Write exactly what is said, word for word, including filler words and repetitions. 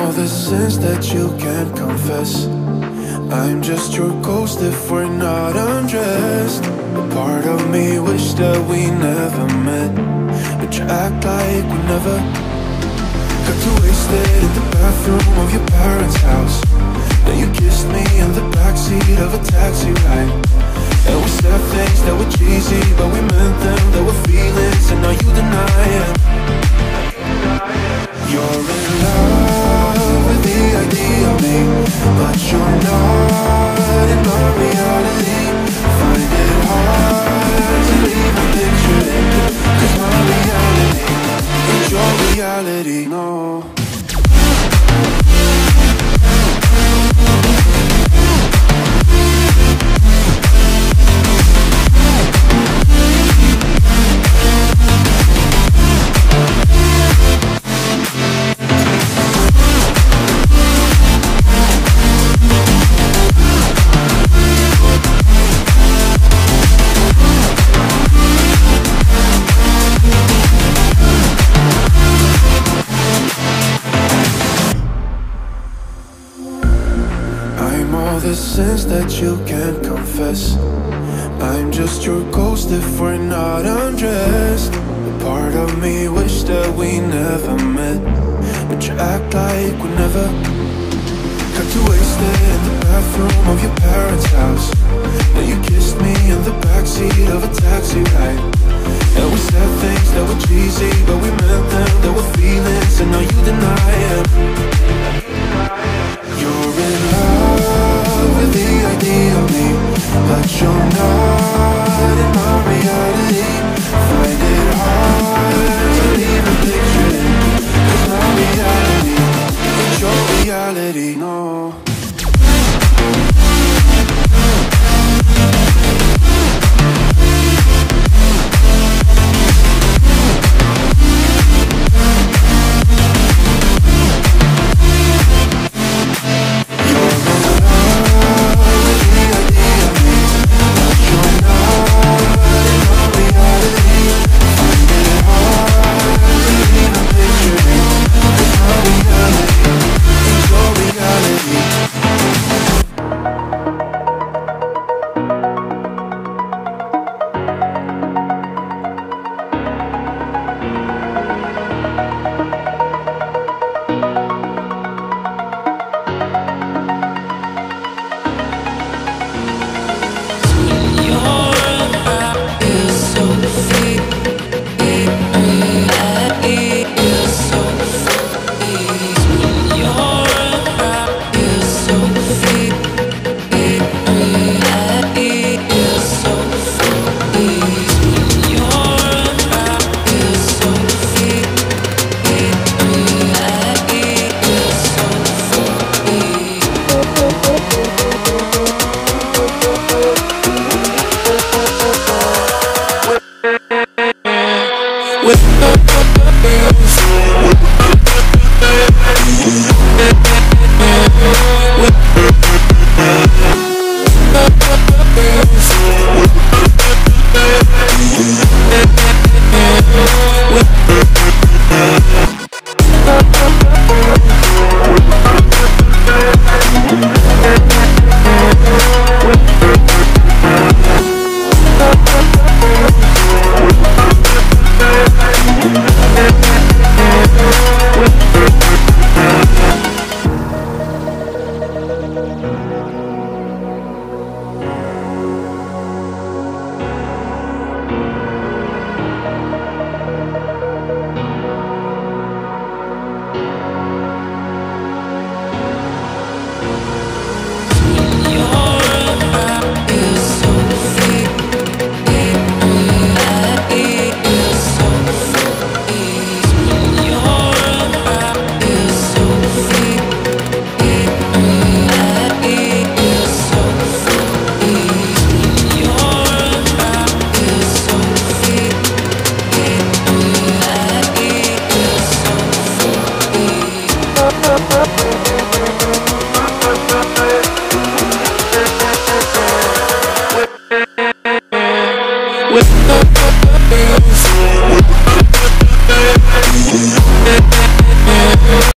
all the sins that you can't confess. I'm just your ghost if we're not undressed. A part of me wish that we never met, but you act like we never. Got too wasted in the bathroom of your parents' house. Then you kissed me in the backseat of a taxi ride. And we said things that were cheesy, but we meant them. There were feelings, and now you deny it. You're in love with the idea of me, but you're not in my reality. Find it hard to even picture it, 'cause my reality ain't your reality, no. The sins that you can't confess. I'm just your ghost if we're not undressed. A part of me wish that we never met, but you act like we never. Got too wasted in the bathroom of your parents' house. Then you kissed me in the backseat of a taxi ride. And we said things that were cheesy, but we meant them. There were feelings, and now you deny it.